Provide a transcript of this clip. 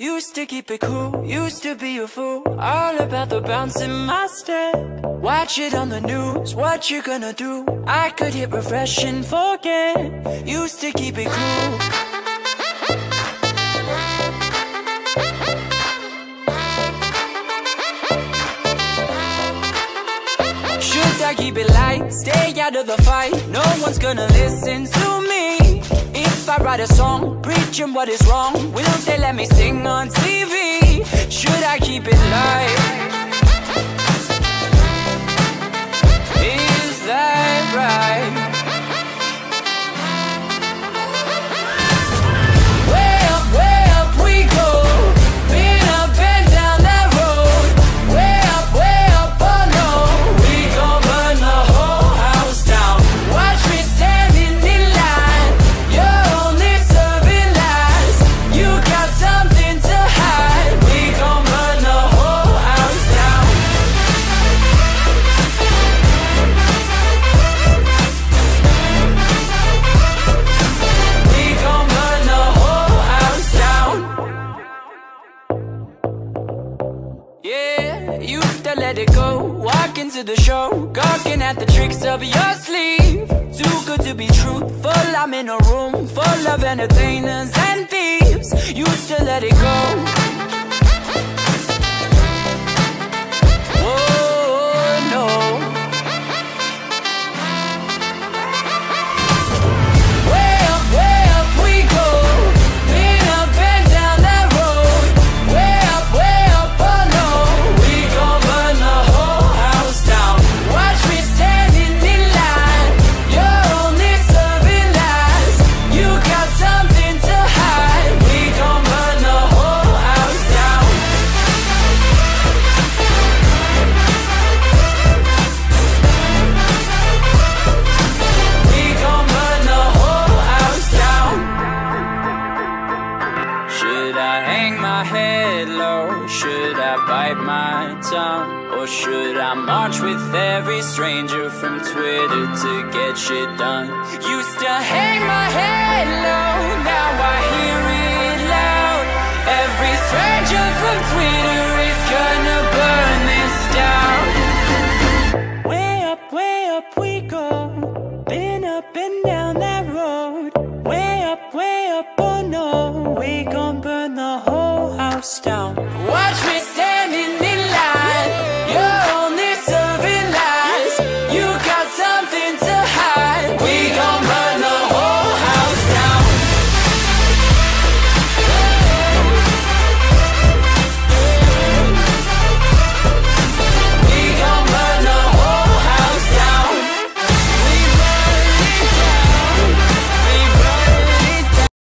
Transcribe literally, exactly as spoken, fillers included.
Used to keep it cool, used to be a fool, all about the bounce in my step. Watch it on the news, what you gonna do? I could hit refresh and forget. Used to keep it cool. Should I keep it light, stay out of the fight? No one's gonna listen to me. If I write a song, preaching what is wrong, will they let me sing on T V? Should I keep it light? Is that right? Way up, way up we go, been up and down that road. Way up, way up, oh no, we gon' burn the whole house down. Watch me standing in line, you're only serving lies. You got something to hide, we gon' burn the whole house down. We gon' burn the whole house down. Yeah, used to let it go, walk into the show, gawking at the tricks up your sleeve. Too good to be truthful, I'm in a room full of entertainers and thieves. Used to let it go. Whoa, no. Way up, way up we go, been up and down that road. Way up, way up, oh no, we gon' burn the whole house down. Watch me standing in line, you're only serving lies. You got something to hide, we gon' burn the whole house down. We gon' burn the whole house down. Should I hang my head low? Should I bite my tongue? Or should I march with every stranger from Twitter to get shit done? Used to hang my head low, now I hear it loud. Every stranger from Twitter